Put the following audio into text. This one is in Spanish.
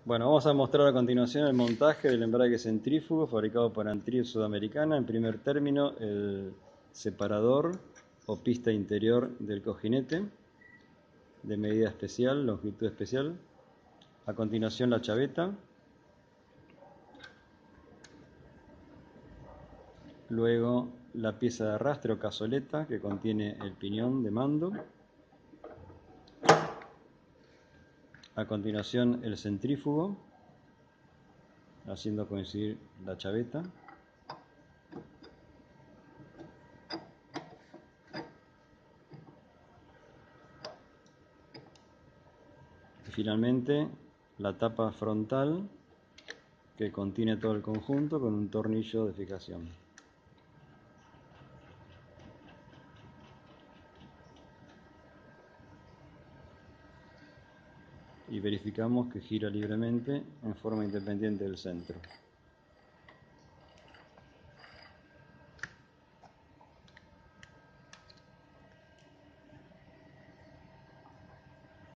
Bueno, vamos a mostrar a continuación el montaje del embrague centrífugo fabricado por Antrier Sudamericana. En primer término, el separador o pista interior del cojinete de medida especial, longitud especial. A continuación, la chaveta. Luego, la pieza de arrastre o cazoleta que contiene el piñón de mando. A continuación, el centrífugo, haciendo coincidir la chaveta. Y finalmente, la tapa frontal que contiene todo el conjunto con un tornillo de fijación. Y verificamos que gira libremente en forma independiente del centro.